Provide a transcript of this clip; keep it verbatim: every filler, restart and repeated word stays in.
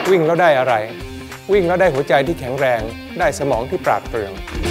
วิ่งแล้วได้อะไรวิ่งแล้วได้หัวใจที่แข็งแรงได้สมองที่ปราดเปรื่อง